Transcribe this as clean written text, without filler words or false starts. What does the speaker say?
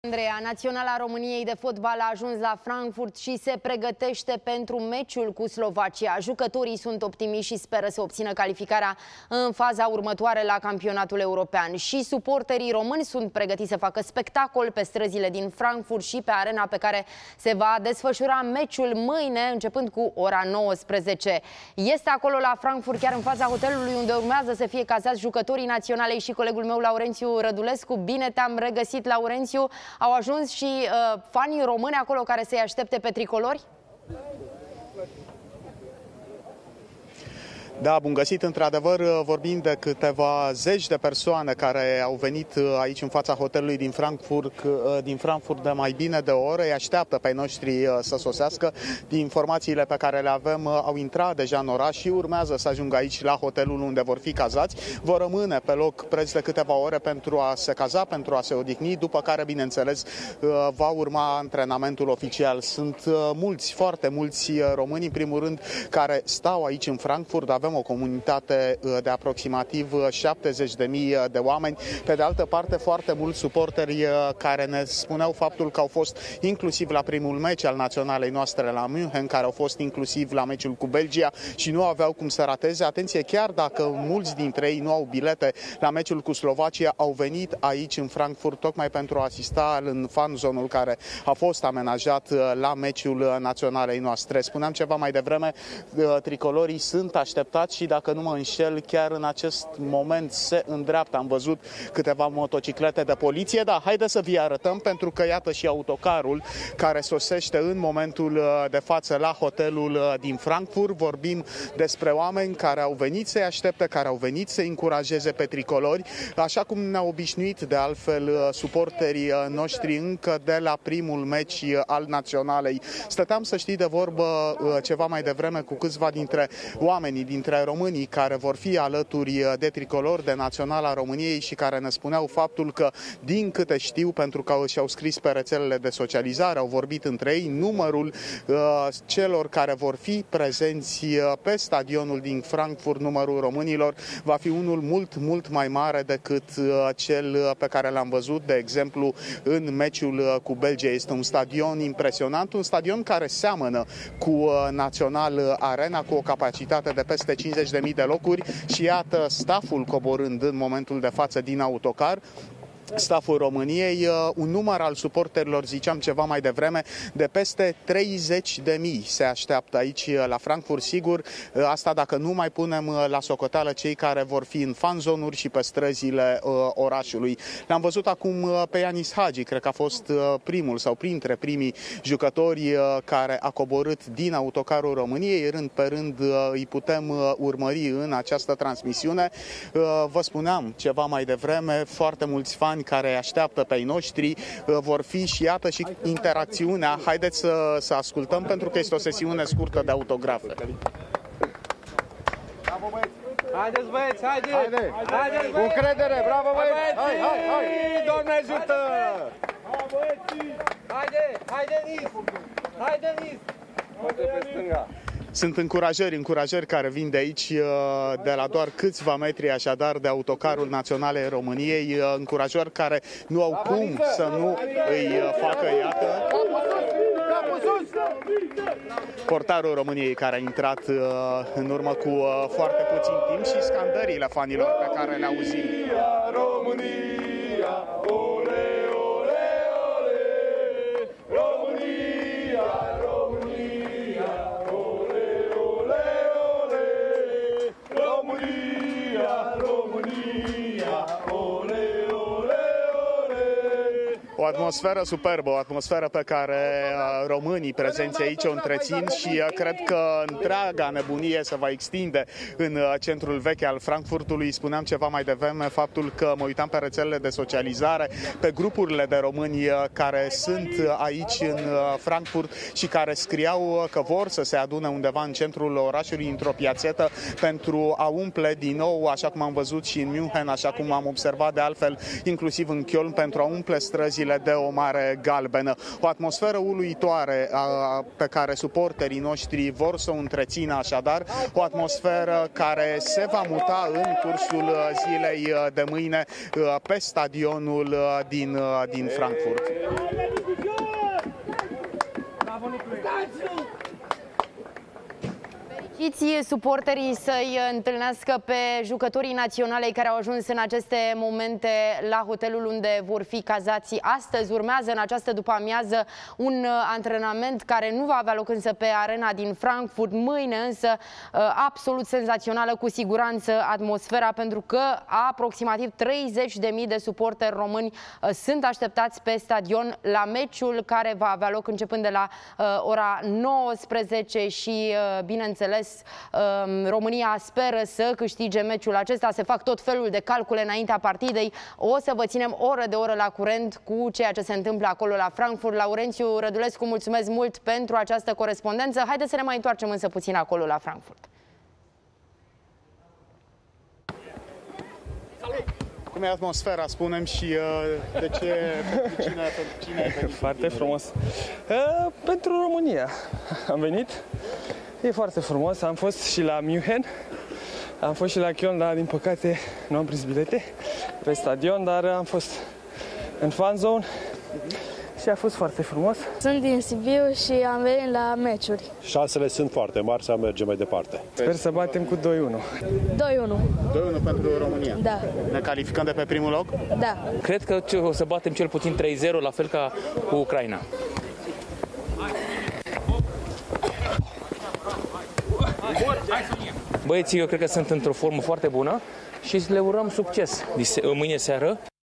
Andreea, Naționala României de fotbal a ajuns la Frankfurt și se pregătește pentru meciul cu Slovacia. Jucătorii sunt optimiști și speră să obțină calificarea în faza următoare la campionatul european. Și suporterii români sunt pregătiți să facă spectacol pe străzile din Frankfurt și pe arena pe care se va desfășura meciul mâine, începând cu ora 19. Este acolo la Frankfurt, chiar în fața hotelului unde urmează să fie cazați jucătorii naționalei, și colegul meu Laurențiu Rădulescu. Bine te-am regăsit, Laurențiu. Au ajuns și fanii români acolo care să-i aștepte pe tricolori? Da, bun găsit. Într-adevăr, vorbim de câteva zeci de persoane care au venit aici în fața hotelului din Frankfurt de mai bine de o oră. Îi așteaptă pe noștri să sosească. Din informațiile pe care le avem, au intrat deja în oraș și urmează să ajungă aici la hotelul unde vor fi cazați. Vor rămâne pe loc preț de câteva ore pentru a se caza, pentru a se odihni, după care, bineînțeles, va urma antrenamentul oficial. Sunt mulți, foarte mulți români, în primul rând, care stau aici în Frankfurt. Avem o comunitate de aproximativ 70.000 de oameni. Pe de altă parte, foarte mulți suporteri care ne spuneau faptul că au fost inclusiv la primul meci al naționalei noastre la München, care au fost inclusiv la meciul cu Belgia și nu aveau cum să rateze. Atenție, chiar dacă mulți dintre ei nu au bilete la meciul cu Slovacia, au venit aici în Frankfurt tocmai pentru a asista în fan zone-ul care a fost amenajat la meciul naționalei noastre. Spuneam ceva mai devreme, tricolorii sunt așteptați și, dacă nu mă înșel, chiar în acest moment se îndreaptă. Am văzut câteva motociclete de poliție, dar haideți să vi arătăm, pentru că iată și autocarul care sosește în momentul de față la hotelul din Frankfurt. Vorbim despre oameni care au venit să-i aștepte, care au venit să încurajeze pe tricolori, așa cum ne-au obișnuit de altfel suporterii noștri încă de la primul meci al naționalei. Stăteam, să știi, de vorbă ceva mai devreme cu câțiva dintre oamenii, dintre românii care vor fi alături de tricolor, de Naționala României, și care ne spuneau faptul că, din câte știu, pentru că și-au scris pe rețelele de socializare, au vorbit între ei, numărul celor care vor fi prezenți pe stadionul din Frankfurt, numărul românilor, va fi unul mult, mult mai mare decât cel pe care l-am văzut, de exemplu, în meciul cu Belgia. Este un stadion impresionant, un stadion care seamănă cu Național Arena, cu o capacitate de peste 50.000 de locuri, și iată stafful coborând în momentul de față din autocar. Stafful României, un număr al suporterilor, ziceam ceva mai devreme, de peste 30.000 se așteaptă aici la Frankfurt. Sigur, asta dacă nu mai punem la socoteală cei care vor fi în fan zone-uri și pe străzile orașului. L-am văzut acum pe Ianis Hagi, cred că a fost primul sau printre primii jucători care a coborât din autocarul României. Rând pe rând îi putem urmări în această transmisiune. Vă spuneam ceva mai devreme, foarte mulți fani care așteaptă pe ei noștri, vor fi și iată și interacțiunea. Haideți să ascultăm, pentru că este o sesiune scurtă de autografe. Haideți, băieți, haideți! Haideți, cu încredere, bravo, băieți! Hai! Doamne ajută! Haide, Nis! Haide, Nis! Haide pe stânga! Sunt încurajări care vin de aici, de la doar câțiva metri, așadar, de autocarul Naționalei României, încurajări care nu au cum să nu îi facă, iată, portarul României, care a intrat în urmă cu foarte puțin timp, și scandările fanilor pe care le auzim. România, ole, ole, ole! România, România, ole, ole, ole! România, România, ole, ole, ole! O atmosferă superbă, o atmosferă pe care românii prezenți aici o întrețin, și cred că întreaga nebunie se va extinde în centrul vechi al Frankfurtului. Spuneam ceva mai devreme faptul că mă uitam pe rețelele de socializare, pe grupurile de români care sunt aici în Frankfurt și care scriau că vor să se adune undeva în centrul orașului, într-o piațetă, pentru a umple din nou, așa cum am văzut și în München, așa cum am observat de altfel inclusiv în Köln, pentru a umple străzile cartonașele de o mare galbenă. O atmosferă uluitoare pe care suporterii noștri vor să o întrețină așadar, o atmosferă care se va muta în cursul zilei de mâine pe stadionul din Frankfurt. Fericiți suporterii să-i întâlnească pe jucătorii naționalei care au ajuns în aceste momente la hotelul unde vor fi cazați astăzi. Urmează în această după-amiază un antrenament care nu va avea loc însă pe arena din Frankfurt. Mâine însă absolut senzațională cu siguranță atmosfera, pentru că aproximativ 30.000 de suporteri români sunt așteptați pe stadion la meciul care va avea loc începând de la ora 19 și bineînțeles România speră să câștige meciul acesta. Se fac tot felul de calcule înaintea partidei. O să vă ținem oră de oră la curent cu ceea ce se întâmplă acolo la Frankfurt. Laurențiu Rădulescu, mulțumesc mult pentru această corespondență. Haideți să ne mai întoarcem însă puțin acolo la Frankfurt. Cum e atmosfera, spunem, și de ce, cine ai venit? Foarte frumos. Pentru România am venit. E foarte frumos. Am fost și la München, am fost și la Köln, dar din păcate nu am prins bilete pe stadion, dar am fost în fan zone și a fost foarte frumos. Sunt din Sibiu și am venit la meciuri. Șansele sunt foarte mari să mergem mai departe. Sper să batem cu 2-1. 2-1. 2-1 pentru România. Da. Ne calificăm de pe primul loc? Da. Cred că o să batem cel puțin 3-0, la fel ca cu Ucraina. Băieții, eu cred că sunt într-o formă foarte bună și le urăm succes mâine seară